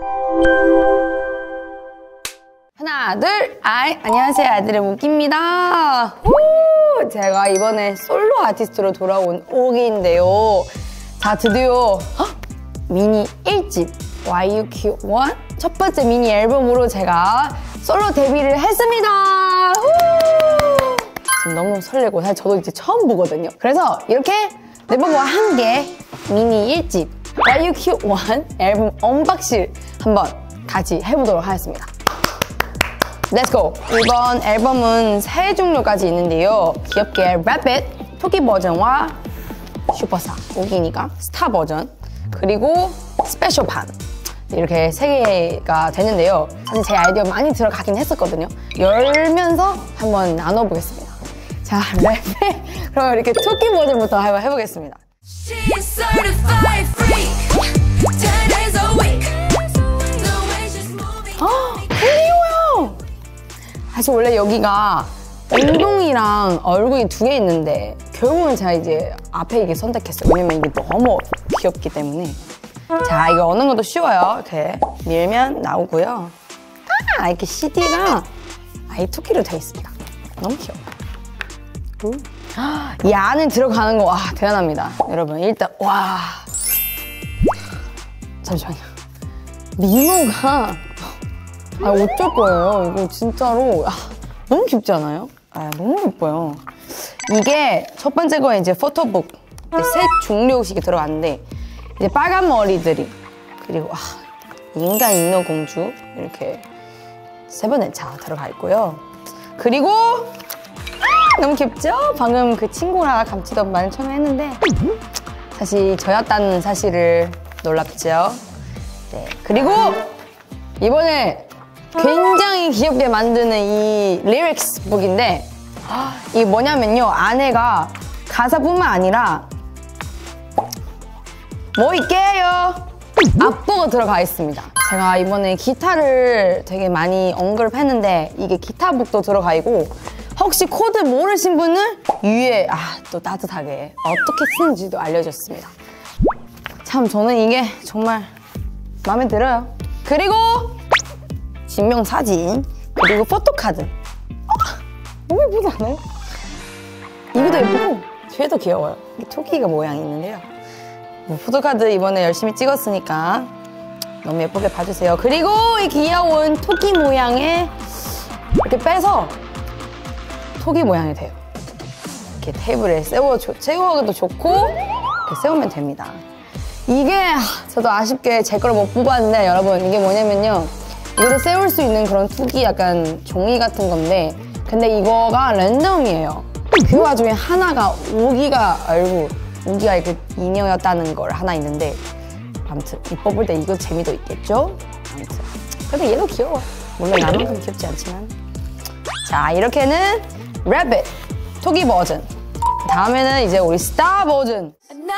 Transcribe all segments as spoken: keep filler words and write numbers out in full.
하나, 둘, 아이, 안녕하세요. 아들의 무기입니다. 오, 제가 이번에 솔로 아티스트로 돌아온 오기인데요. 자, 드디어 헉, 미니 일 집 와이 유 큐 원 첫 번째 미니 앨범으로 제가 솔로 데뷔를 했습니다. 오! 지금 너무 설레고 사실 저도 이제 처음 보거든요. 그래서 이렇게 앨범과 함께 미니 일 집 와이 유 큐 원 앨범 언박싱 한번 같이 해보도록 하겠습니다. Let's go! 이번 앨범은 세 종류까지 있는데요. 귀엽게 래빗, 토끼 버전과 슈퍼스타, 오기니까 스타 버전, 그리고 스페셜판 이렇게 세 개가 되는데요. 사실 제 아이디어 많이 들어가긴 했었거든요. 열면서 한번 나눠보겠습니다. 자, 래빗! 그럼 이렇게 토끼 버전부터 한번 해보겠습니다. 사실 원래 여기가 엉덩이랑 얼굴이 두 개 있는데 결국은 제가 이제 앞에 이게 선택했어요. 왜냐면 이게 너무 귀엽기 때문에. 자, 이거 얻는 것도 쉬워요. 이렇게 밀면 나오고요. 아, 이렇게 씨디가 아이 토끼로 되어 있습니다. 너무 귀여워. 이 안에 들어가는 거, 와, 대단합니다. 여러분, 일단, 와. 잠시만요. 미모가. 아, 어쩔 거예요. 이거 진짜로. 아, 너무 귀엽지 않아요? 아, 너무 예뻐요. 이게 첫 번째 거에 이제 포토북. 세 종류씩이 들어갔는데, 이제 빨간 머리들이. 그리고, 아, 인간 인어공주. 이렇게 세 번째 차 들어가 있고요. 그리고, 아, 너무 귀엽죠? 방금 그 친구랑 감치던 말을 처음에 했는데, 사실 저였다는 사실을 놀랍죠? 네. 그리고, 이번에 굉장히 귀엽게 만드는 이 리릭스 북인데 이게 뭐냐면요, 안에가 가사뿐만 아니라 뭐 있게요? 악보가 들어가 있습니다. 제가 이번에 기타를 되게 많이 언급했는데 이게 기타북도 들어가 있고 혹시 코드 모르신 분은 위에 아, 또 따뜻하게 어떻게 쓰는지도 알려줬습니다. 참 저는 이게 정말 마음에 들어요. 그리고 증명사진, 그리고 포토카드. 아, 너무 예쁘지 않아요? 이것도 예쁘고 뒤에도 귀여워요. 토끼가 모양이 있는데요. 뭐 포토카드 이번에 열심히 찍었으니까 너무 예쁘게 봐주세요. 그리고 이 귀여운 토끼 모양의 이렇게 빼서 토끼 모양이 돼요. 이렇게 테이블에 세워, 세워도 좋고 이렇게 세우면 됩니다. 이게 저도 아쉽게 제 걸 못 뽑았는데 여러분, 이게 뭐냐면요, 이것도 세울 수 있는 그런 투기 약간 종이 같은 건데 근데 이거가 랜덤이에요. 그 와중에 하나가 오기가 알고 오기가 이렇게 인형이었다는 걸 하나 있는데 아무튼 이 뽑을 때 이거 재미도 있겠죠? 아무튼 근데 얘도 귀여워. 물론 나만큼 귀엽지 않지만. 자, 이렇게는 래빗 토기 버전, 다음에는 이제 우리 스타 버전.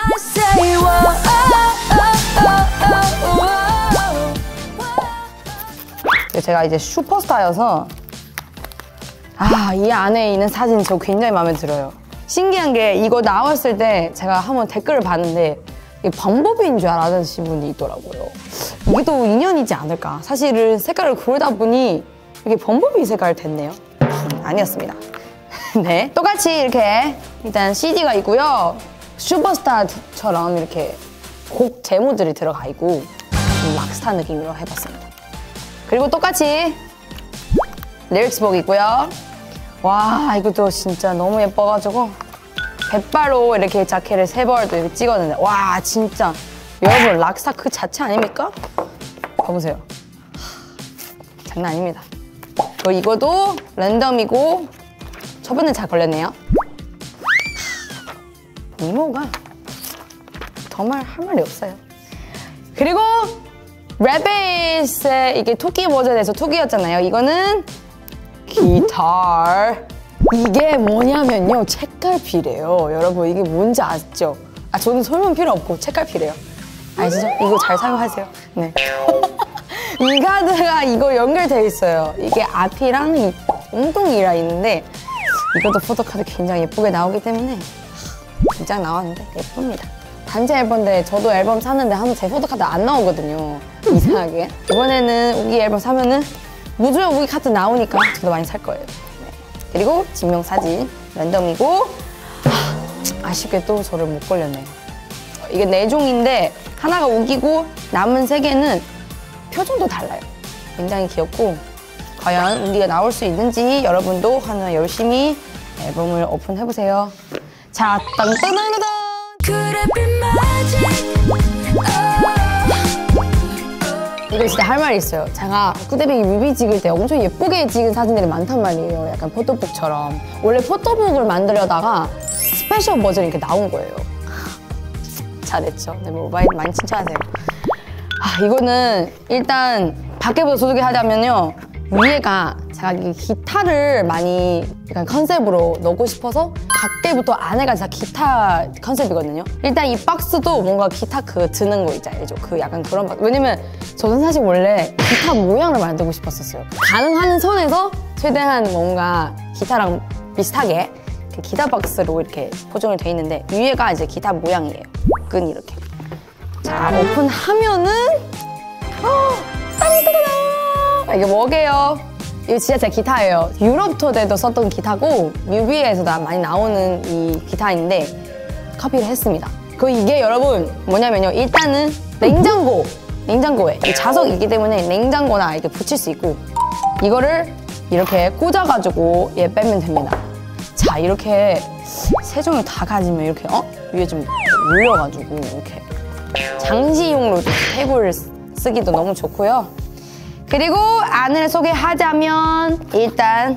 제가 이제 슈퍼스타여서 아, 이 안에 있는 사진이 저 굉장히 마음에 들어요. 신기한 게 이거 나왔을 때 제가 한번 댓글을 봤는데 이게 범법인 줄 알았던 분이 있더라고요. 이게 또 인연이지 않을까. 사실은 색깔을 고르다 보니 이게 범법인 색깔이 됐네요. 음, 아니었습니다. 네, 똑같이 이렇게 일단 씨디가 있고요. 슈퍼스타처럼 이렇게 곡 제목들이 들어가 있고 좀 락스타 느낌으로 해봤습니다. 그리고 똑같이 리릭스북 있고요. 와, 이것도 진짜 너무 예뻐가지고 백발로 이렇게 자켓을 세 벌도 이렇게 찍었는데 와, 진짜 여러분 락스타 그 자체 아닙니까? 봐보세요. 하, 장난 아닙니다. 그리고 이것도 랜덤이고 첫 번째 잘 걸렸네요. 이모가 정말 할 말이 없어요. 그리고 래빗의 이게 토끼 버전에서 토끼였잖아요. 이거는 기타. 이게 뭐냐면요, 책갈피래요. 여러분, 이게 뭔지 아시죠? 아, 저는 설명 필요 없고 책갈피래요. 아시죠? 이거 잘 사용하세요. 네. 이 카드가 이거 연결돼 있어요. 이게 앞이랑 이 엉덩이랑 있는데 이것도 포토카드 굉장히 예쁘게 나오기 때문에 진짜 나왔는데 예쁩니다. 단체 앨범인데 저도 앨범 샀는데 한번 제 포토카드 안 나오거든요. 이상하게. 이번에는 우기 앨범 사면은 무조건 우기 카드 나오니까 저도 많이 살 거예요. 네. 그리고 증명사진 랜덤이고 아, 아쉽게 또 저를 못 걸렸네요. 이게 네 종인데 하나가 우기고 남은 세 개는 표정도 달라요. 굉장히 귀엽고 과연 우기가 나올 수 있는지 여러분도 하나 열심히 앨범을 오픈해보세요. 자, 땅땅땅땅! 이거 진짜 할 말이 있어요. 제가 쿠데빅 뮤비 찍을 때 엄청 예쁘게 찍은 사진들이 많단 말이에요. 약간 포토북처럼. 원래 포토북을 만들려다가 스페셜 버전이 이렇게 나온 거예요. 잘했죠. 네, 뭐 많이, 많이 칭찬하세요. 아, 이거는 일단 밖에부터 소개하자면요. 위에가 제가 이 기타를 많이 약간 컨셉으로 넣고 싶어서 밖에부터 안에가 진짜 기타 컨셉이거든요. 일단 이 박스도 뭔가 기타 그 드는 거 있지 알죠? 그 약간 그런 박스. 왜냐면 저는 사실 원래 기타 모양을 만들고 싶었었어요. 가능한 선에서 최대한 뭔가 기타랑 비슷하게 기타 박스로 이렇게 포장이 돼 있는데 위에가 이제 기타 모양이에요. 끈이 이렇게. 자, 오픈하면은 땅뜨거다! 이게 뭐게요? 이거 진짜 제 기타예요. 유럽 투어 때도 썼던 기타고 뮤비에서 많이 나오는 이 기타인데 커피를 했습니다. 그 이게 여러분 뭐냐면요. 일단은 냉장고, 냉장고에 이 자석이기 때문에 냉장고나 이렇게 붙일 수 있고 이거를 이렇게 꽂아가지고 얘 빼면 됩니다. 자, 이렇게 세 종을 다 가지면 이렇게 어? 위에 좀 올려가지고 이렇게 장시용으로 테이블 쓰기도 너무 좋고요. 그리고 안을 소개하자면 일단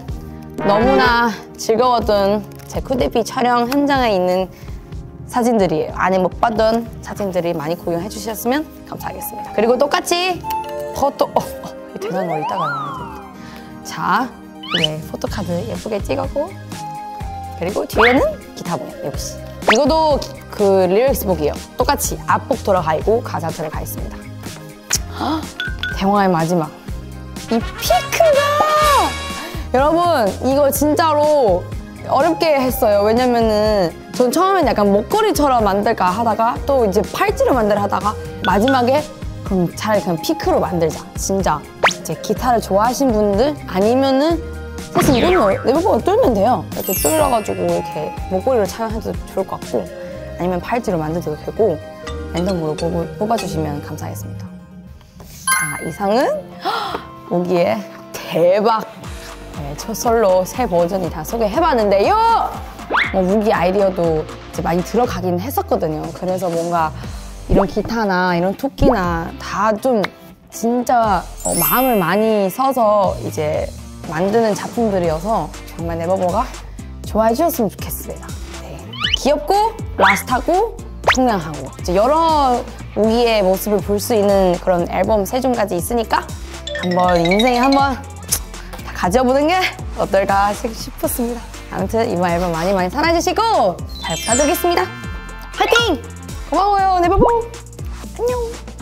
너무나 즐거웠던 제 쿠데빅 촬영 현장에 있는 사진들이에요. 안에 못 봤던 사진들이 많이 구경해 주셨으면 감사하겠습니다. 그리고 똑같이 포토... 어, 어, 대단한 거 이따가 나와야 되는데. 자, 네, 포토카드 예쁘게 찍었고 그리고 뒤에는 기타 모양, 역시. 이것도 그 리릭스북이에요. 똑같이 앞북 들어가 있고 가사 들어가 있습니다. 헉, 대화의 마지막. 이 피크가! 여러분, 이거 진짜로 어렵게 했어요. 왜냐면은 전 처음엔 약간 목걸이처럼 만들까 하다가 또 이제 팔찌를 만들어 하다가 마지막에 그럼 차라리 그냥 피크로 만들자. 진짜 이제 기타를 좋아하시는 분들 아니면은 사실 이거는 네이버가 뚫면 돼요. 이렇게 뚫어가지고 이렇게 목걸이를 착용해도 좋을 것 같고 아니면 팔찌로 만들어도 되고 랜덤으로 뽑, 뽑아주시면 감사하겠습니다. 자, 이상은 우기의 대박 네, 첫 솔로 새 버전이 다 소개해봤는데요. 뭐 우기 아이디어도 이제 많이 들어가긴 했었거든요. 그래서 뭔가 이런 기타나 이런 토끼나 다 좀 진짜 어, 마음을 많이 써서 이제 만드는 작품들이어서 정말 네버버가 좋아해 주셨으면 좋겠습니다. 네. 귀엽고 라스트하고 청량하고 이제 여러 우기의 모습을 볼 수 있는 그런 앨범 세 종까지 있으니까 한번 인생에 한번 다 가져보는 게 어떨까 싶었습니다. 아무튼 이번 앨범 많이 많이 사랑해주시고 잘 부탁드리겠습니다. 화이팅! 고마워요 네버버! 안녕!